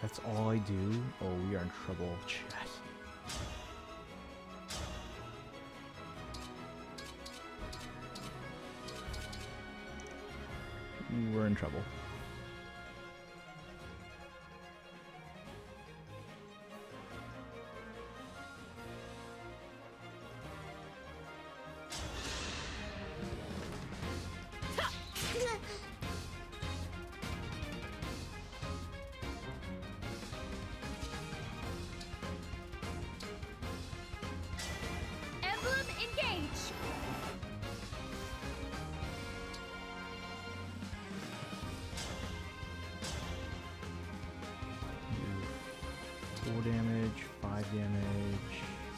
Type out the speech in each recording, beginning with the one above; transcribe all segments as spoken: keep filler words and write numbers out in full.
That's all I do? Oh, we are in trouble. Chat. We're in trouble. Emblem engage. Four damage, five damage,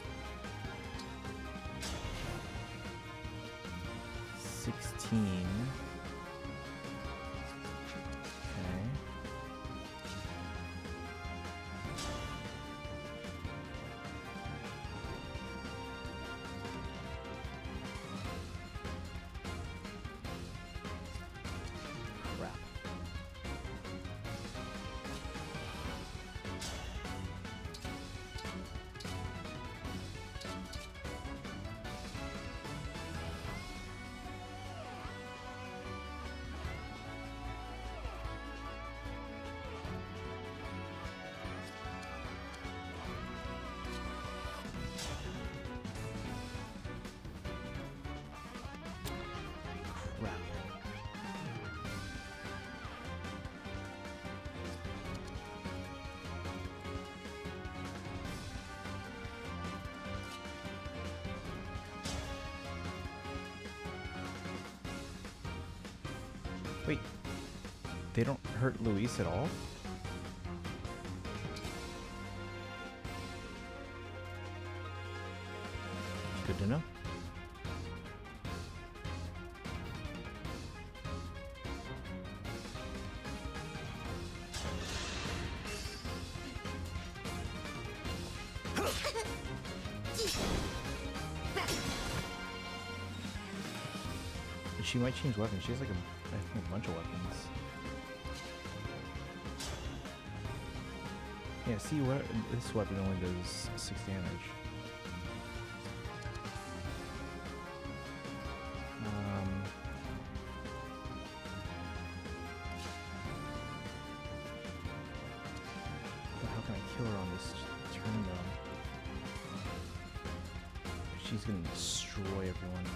sixteen. Okay. Crap. Crap. Wait, they don't hurt Luis at all? Good to know. She might change weapons. She has like a, I think, a bunch of weapons. Yeah, see, what this weapon only does six damage. Um, but how can I kill her on this turn, though? She's gonna destroy everyone.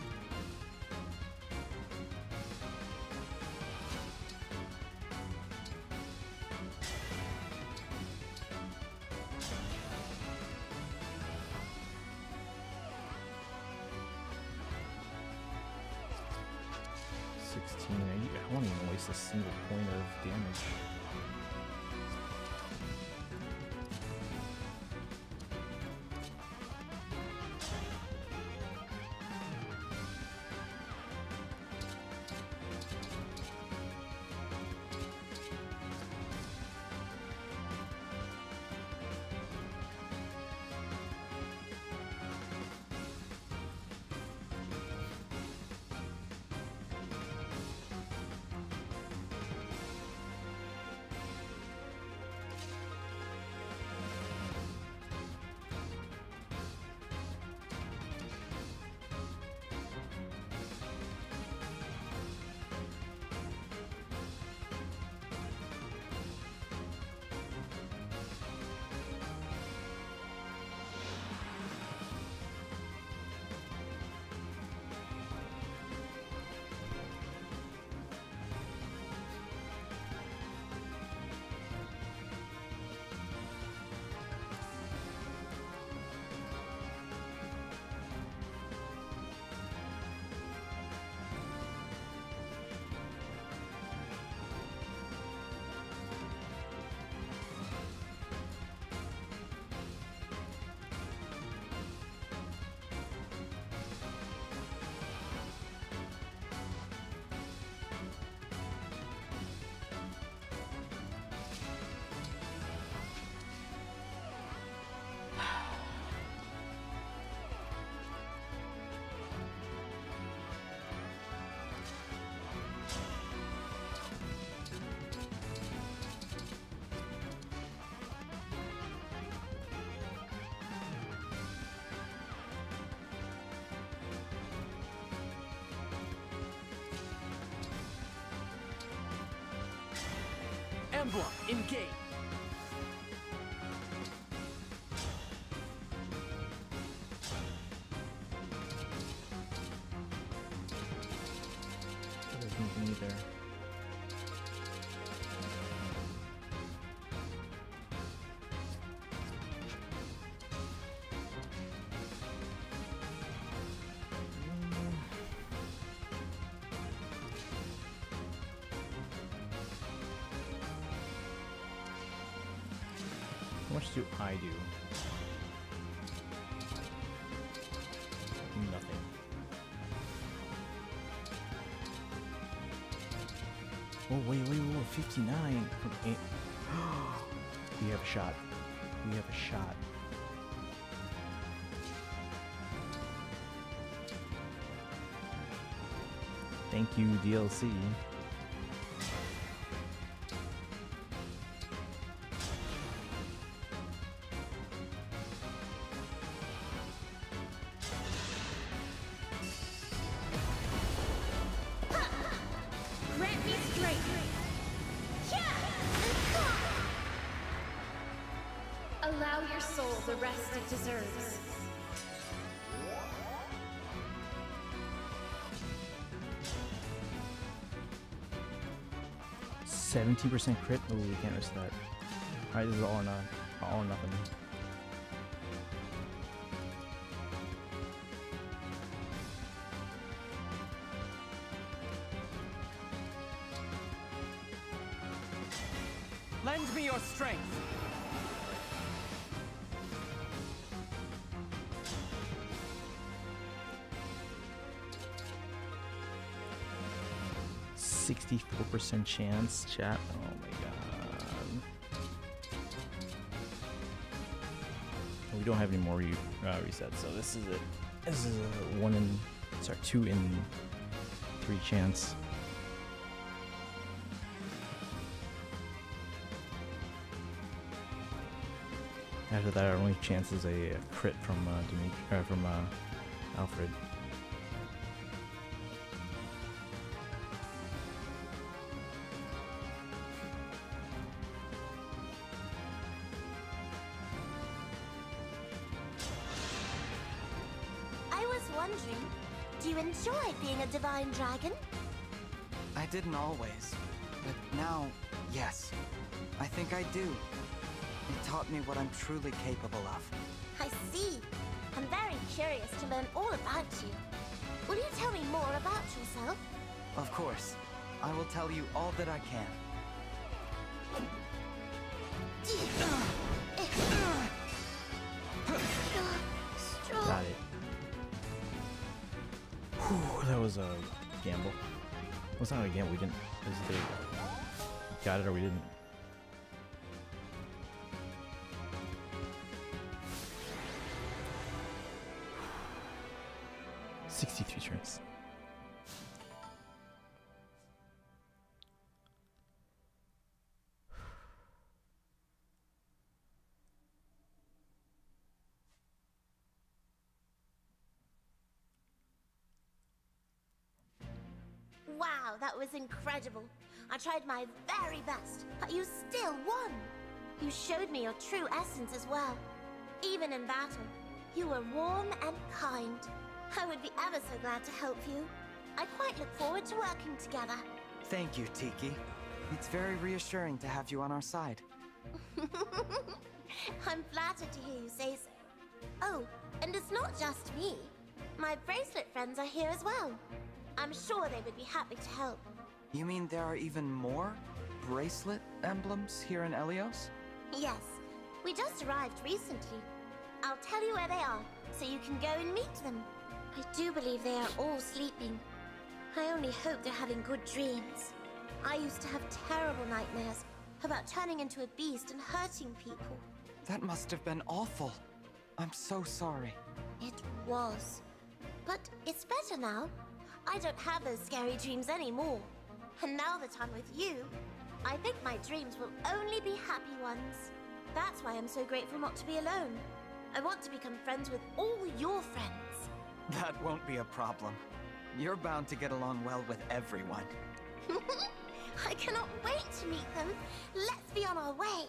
sixteen. I, I won't even waste a single point of damage. Emblem, engage! There's nothing either. How much do I do? Nothing. Oh, wait, wait, wait, fifty-nine from eight. We have a shot. We have a shot. Thank you, D L C. Grant me strength. Allow your soul the rest it deserves. seventeen percent crit? Oh, we can't risk that. Alright, this is all or not. All or nothing. Lend me your strength! sixty-four percent chance, chat. Oh my god. We don't have any more re uh, resets, so this is it. This is a one in, sorry, two in three chance. After that, our only chance is a, a crit from uh, Dimitri, uh, from uh, Alfred. I was wondering, do you enjoy being a divine dragon? I didn't always, but now, yes. I think I do. It taught me what I'm truly capable of. I see. I'm very curious to learn all about you. Will you tell me more about yourself? Of course. I will tell you all that I can. Got it. Whew, that was a gamble. Well, it's not a gamble. We didn't. It was either we got it or we didn't. sixty-three turns. Wow, that was incredible. I tried my very best, but you still won. You showed me your true essence as well. Even in battle, you were warm and kind. I would be ever so glad to help you. I quite look forward to working together. Thank you, Tiki. It's very reassuring to have you on our side. I'm flattered to hear you say so. Oh, and it's not just me. My bracelet friends are here as well. I'm sure they would be happy to help. You mean there are even more bracelet emblems here in Elyos? Yes, we just arrived recently. I'll tell you where they are, so you can go and meet them. I do believe they are all sleeping. I only hope they're having good dreams. I used to have terrible nightmares about turning into a beast and hurting people. That must have been awful. I'm so sorry. It was. But it's better now. I don't have those scary dreams anymore. And now that I'm with you, I think my dreams will only be happy ones. That's why I'm so grateful not to be alone. I want to become friends with all your friends. That won't be a problem. You're bound to get along well with everyone. I cannot wait to meet them. Let's be on our way.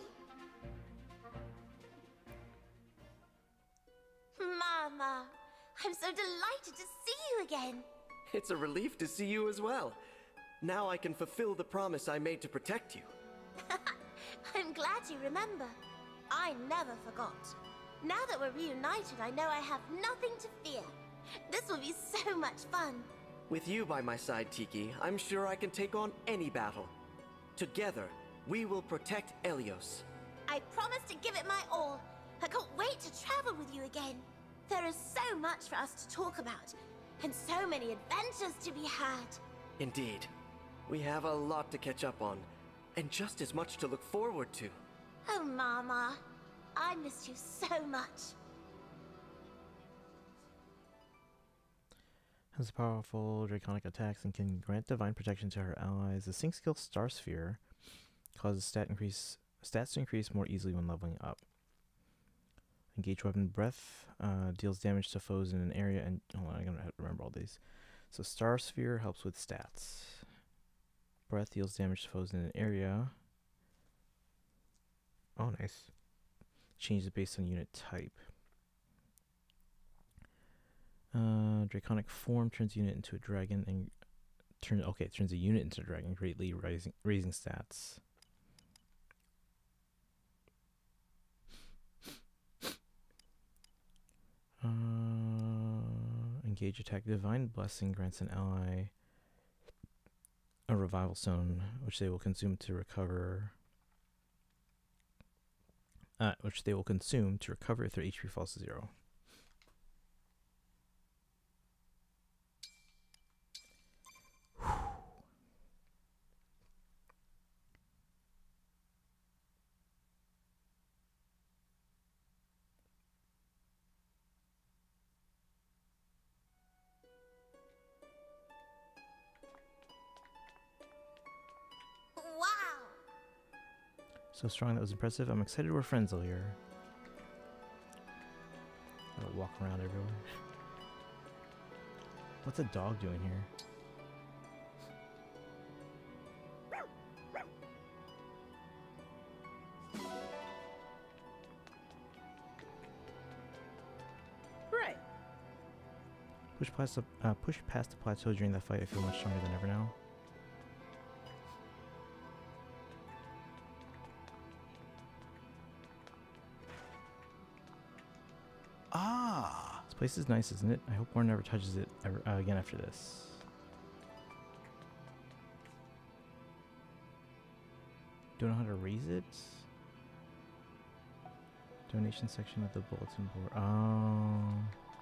Mama, I'm so delighted to see you again. It's a relief to see you as well. Now I can fulfill the promise I made to protect you. I'm glad you remember. I never forgot. Now that we're reunited, I know I have nothing to fear. This will be so much fun. With you by my side, Tiki, I'm sure I can take on any battle. Together, we will protect Elyos. I promise to give it my all. I can't wait to travel with you again. There is so much for us to talk about, and so many adventures to be had. Indeed. We have a lot to catch up on, and just as much to look forward to. Oh, Mama. I missed you so much. Has powerful draconic attacks and can grant divine protection to her allies. The sync skill Star Sphere causes stat increase stats to increase more easily when leveling up. Engage weapon breath uh, deals damage to foes in an area, and hold on, I'm gonna have to remember all these. So Star Sphere helps with stats. Breath deals damage to foes in an area. Oh, nice. Changes based on unit type. Uh, Draconic form turns unit into a dragon and turn. Okay, it turns a unit into a dragon, greatly raising raising stats. Uh, engage attack. Divine Blessing grants an ally a revival stone, which they will consume to recover. Uh, which they will consume to recover if their H P falls to zero. Wow! So strong, that was impressive. I'm excited we're friends, Illyr. Gotta walk around everywhere. What's a dog doing here? Right. Push past the uh, push past the plateau during that fight. I feel much stronger than ever now. Ah. This place is nice, isn't it? I hope Warren never touches it ever, uh, again after this. Don't know how to raise it? Donation section of the bulletin board. Oh.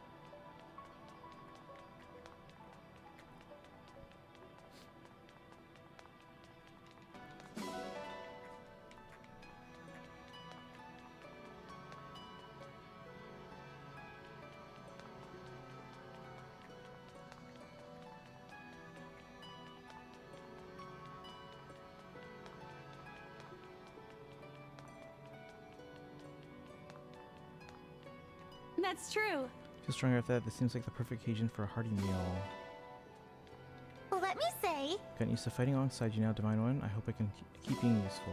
That's true. Feel stronger after that. This seems like the perfect occasion for a hearty meal. Let me say, Gotten used to fighting alongside you now, Divine One. I hope I can ke- keep being useful.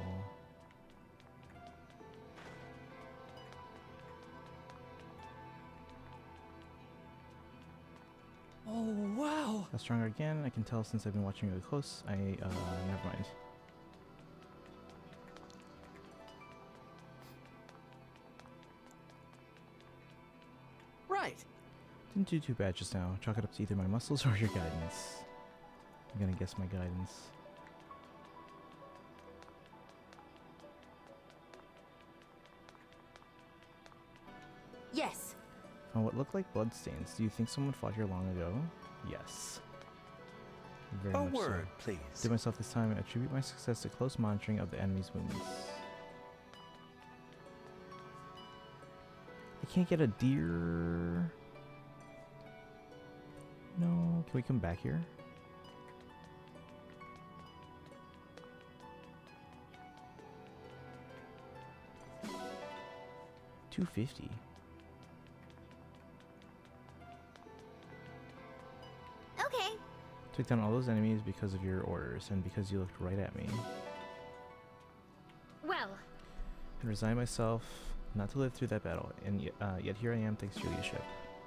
Oh, wow! Got stronger again. I can tell since I've been watching really close. I, uh, never mind. Right! Didn't do too bad just now. Chalk it up to either my muscles or your guidance. I'm gonna guess my guidance. Yes. Found what looked like bloodstains. Do you think someone fought here long ago? Yes. Very A much so. word, please. Did myself this time. Attribute my success to close monitoring of the enemy's wounds. I can't get a deer. No. Can we come back here? Two fifty. okay. Took down all those enemies because of your orders and because you looked right at me. Well, And resigned myself not to live through that battle, and yet, uh, yet here I am thanks to your leadership.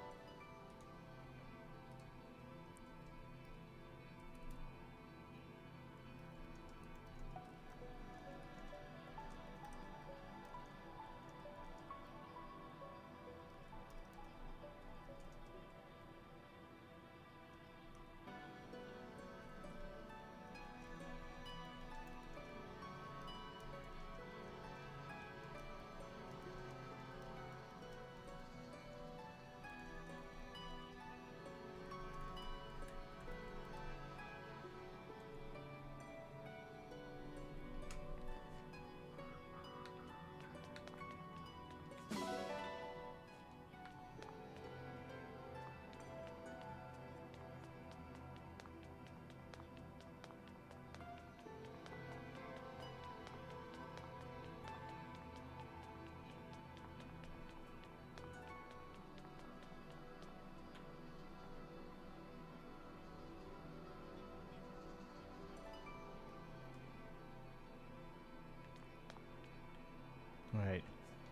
Alright.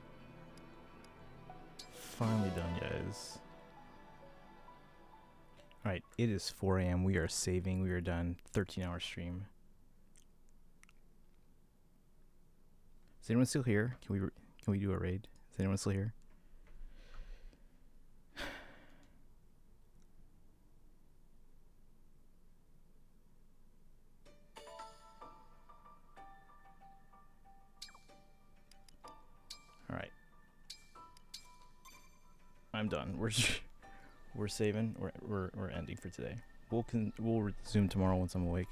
Finally done, guys. Alright, it is four A M We are saving. We are done. thirteen hour stream. Is anyone still here? Can we can we do a raid? Is anyone still here? Alright. I'm done. We're we're saving. We're we're we're ending for today. We'll con we'll resume tomorrow once I'm awake.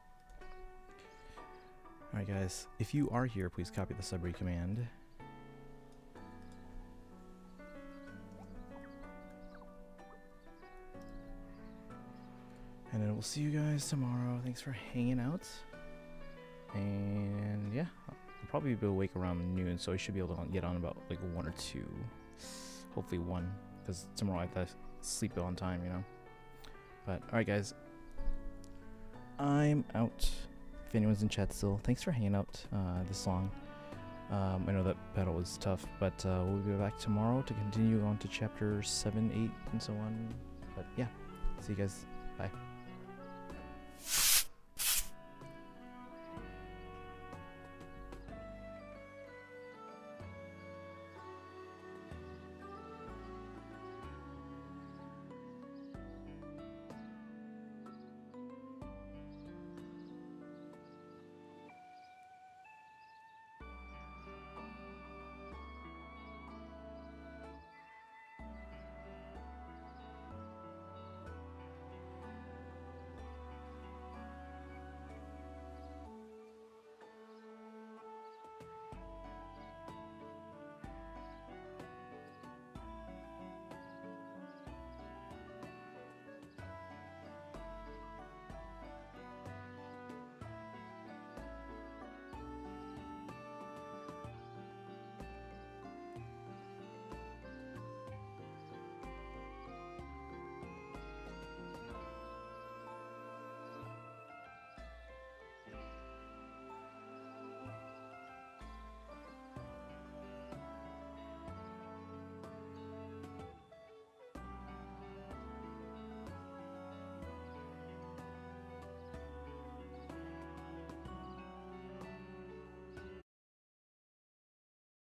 Alright guys, if you are here, please copy the subrate command. And then we'll see you guys tomorrow. Thanks for hanging out. And yeah, I'll probably be awake around noon, so I should be able to get on about like one or two. Hopefully one, because tomorrow I have to sleep on time, you know. But alright guys, I'm out. If anyone's in chat still, thanks for hanging out uh, this long. Um, I know that battle was tough, but uh, we'll be back tomorrow to continue on to chapter seven, eight, and so on. But yeah, see you guys. Bye.